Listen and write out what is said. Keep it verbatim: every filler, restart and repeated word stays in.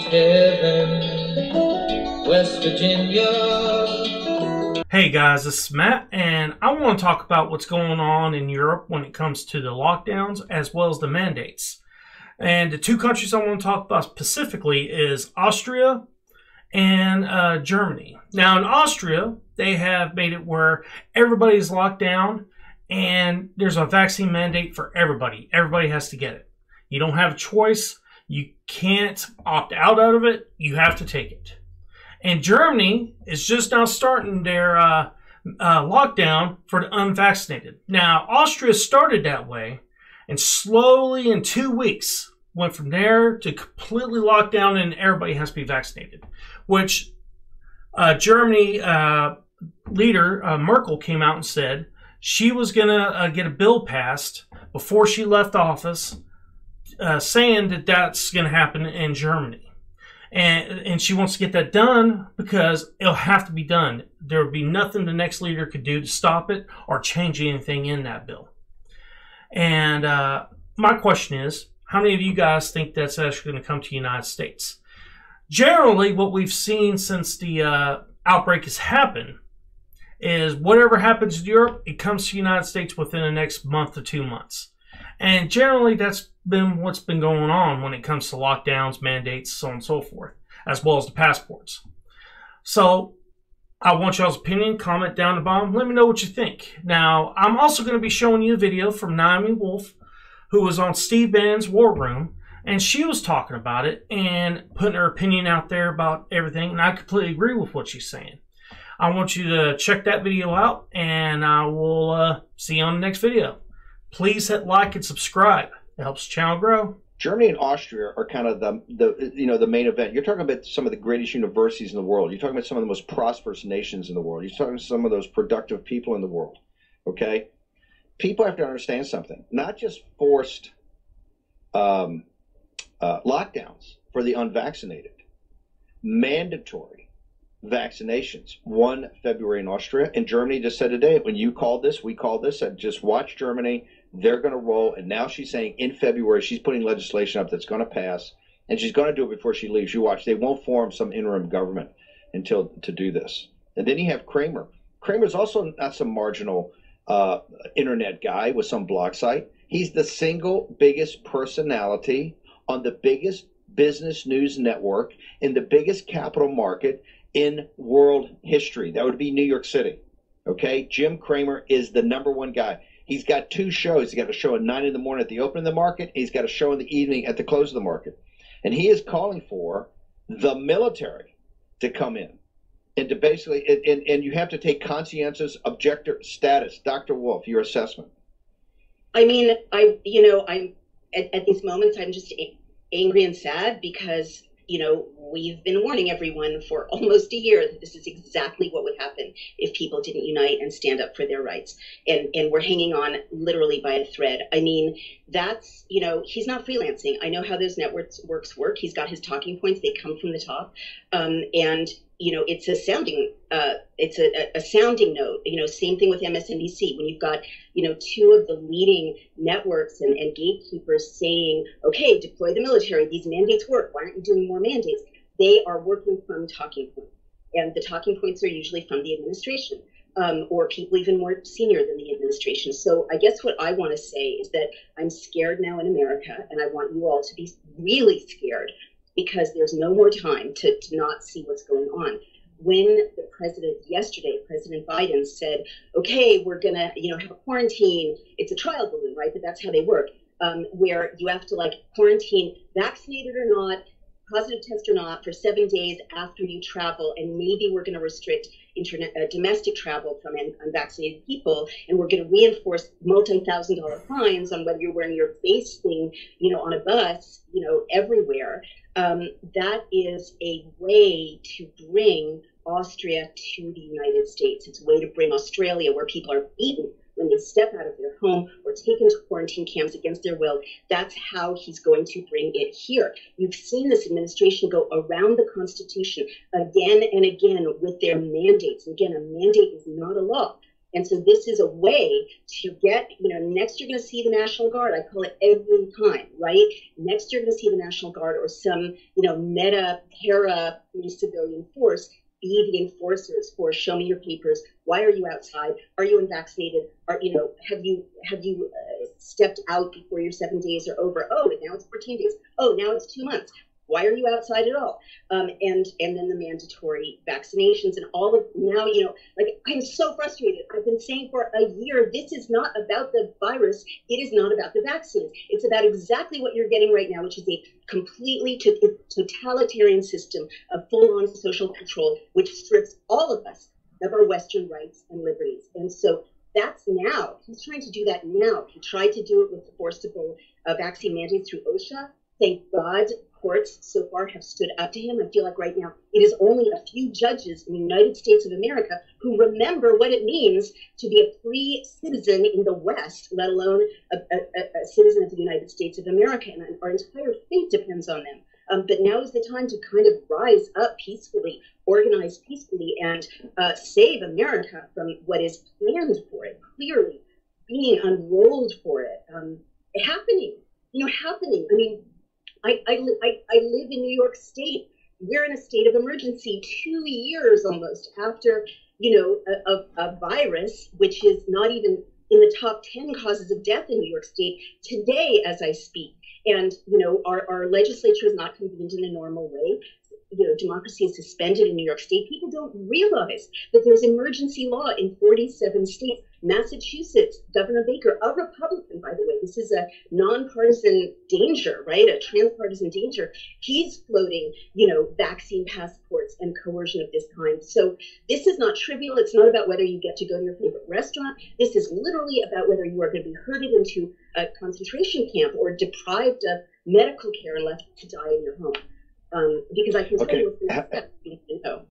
heaven, West Virginia. Hey guys, this is Matt, and I want to talk about what's going on in Europe when it comes to the lockdowns as well as the mandates. And the two countries I want to talk about specifically is Austria and uh, Germany. Now in Austria, they have made it where everybody's locked down and there's a vaccine mandate for everybody. Everybody has to get it. You don't have a choice. You can't opt out of it. You have to take it. And Germany is just now starting their uh, uh, lockdown for the unvaccinated. Now, Austria started that way, and slowly in two weeks went from there to completely locked down and everybody has to be vaccinated. Which uh, Germany uh, leader uh, Merkel came out and said she was going to uh, get a bill passed before she left office uh, saying that that's going to happen in Germany. And, and she wants to get that done because it'll have to be done. There would be nothing the next leader could do to stop it or change anything in that bill. And uh, my question is, how many of you guys think that's actually going to come to the United States? Generally, what we've seen since the uh, outbreak has happened is whatever happens in Europe, it comes to the United States within the next month to two months. And generally, that's been what's been going on when it comes to lockdowns, mandates, so on and so forth, as well as the passports. So I want y'all's opinion. Comment down the bottom. Let me know what you think. Now, I'm also going to be showing you a video from Naomi, who was on Steve Bannon's War Room, and she was talking about it and putting her opinion out there about everything, and I completely agree with what she's saying. I want you to check that video out, and I will uh, see you on the next video. Please hit like and subscribe. It helps the channel grow. Germany and Austria are kind of the, the you know the main event. You're talking about some of the greatest universities in the world. You're talking about some of the most prosperous nations in the world. You're talking about some of those productive people in the world. Okay, people have to understand something. Not just forced um, uh, lockdowns for the unvaccinated, mandatory vaccinations. One February in Austria, and Germany just said today, when you called this, we called this, and just watch Germany. They're going to roll, and now she's saying in February she's putting legislation up that's going to pass, and she's going to do it before she leaves. You watch. They won't form some interim government until to do this. And then you have Kramer. Kramer's also not some marginal uh, internet guy with some blog site. He's the single biggest personality on the biggest business news network in the biggest capital market in world history. That would be New York City. Okay, Jim Cramer is the number one guy. He's got two shows. He's got a show at nine in the morning at the open of the market. He's got a show in the evening at the close of the market. And he is calling for the military to come in and to basically, and, and, and you have to take conscientious objector status. Doctor Wolf, your assessment. I mean, I, you know, I'm at, at these moments, I'm just angry and sad because, you know, we've been warning everyone for almost a year that this is exactly what would happen if people didn't unite and stand up for their rights. And and we're hanging on literally by a thread. I mean, that's, you know, he's not freelancing. I know how those networks works work. He's got his talking points. They come from the top. Um, and, you know, it's a sounding, uh, it's a, a sounding note. You know, same thing with M S N B C. When you've got, you know, two of the leading networks and, and gatekeepers saying, okay, deploy the military. These mandates work. Why aren't you doing more mandates? They are working from talking points. And the talking points are usually from the administration um, or people even more senior than the administration. So I guess what I want to say is that I'm scared now in America, and I want you all to be really scared because there's no more time to, to not see what's going on. When the president yesterday, President Biden said, okay, we're going to, you know, have a quarantine. It's a trial balloon, right? But that's how they work, um, where you have to like quarantine vaccinated or not, positive test or not, for seven days after you travel, and maybe we're going to restrict internet, uh, domestic travel from un unvaccinated people, and we're going to reinforce multi-thousand dollar fines on whether you're wearing your face thing, you know, on a bus, you know, everywhere. Um, that is a way to bring Austria to the United States. It's a way to bring Australia, where people are beaten when they step out of their home or taken to quarantine camps against their will. That's how he's going to bring it here. You've seen this administration go around the Constitution again and again with their mandates. Again, a mandate is not a law. And so this is a way to get, you know, next you're going to see the National Guard. I call it every time, right? Next you're going to see the National Guard or some, you know, meta, para, civilian force be the enforcers for show me your papers. Why are you outside? Are you unvaccinated? Are, you know, have you, have you uh, stepped out before your seven days are over? Oh, now it's fourteen days. Oh, now it's two months. Why are you outside at all? Um, and and then the mandatory vaccinations and all of now, you know, like I'm so frustrated. I've been saying for a year, this is not about the virus. It is not about the vaccines. It's about exactly what you're getting right now, which is a completely to- totalitarian system of full-on social control, which strips all of us of our Western rights and liberties. And so that's now. He's trying to do that now. He tried to do it with the forcible uh, vaccine mandates through OSHA. Thank God courts so far have stood up to him. I feel like right now it is only a few judges in the United States of America who remember what it means to be a free citizen in the West, let alone a, a, a citizen of the United States of America. And our entire fate depends on them. Um, but now is the time to kind of rise up peacefully, organize peacefully, and uh, save America from what is planned for it, clearly being unrolled for it, um, happening, you know, happening. I mean, I, I, I, I live in New York State. We're in a state of emergency two years almost after, you know, a, a, a virus, which is not even in the top ten causes of death in New York State today as I speak. And, you know, our, our legislature is not convened in a normal way. You know, democracy is suspended in New York State. People don't realize that there's emergency law in forty-seven states. Massachusetts, Governor Baker, a Republican, by the way, this is a nonpartisan danger, right? A transpartisan danger. He's floating, you know, vaccine passports and coercion of this kind. So this is not trivial. It's not about whether you get to go to your favorite restaurant. This is literally about whether you are going to be herded into a concentration camp or deprived of medical care and left to die in your home. Um, because I can tell okay. you what's going to happen.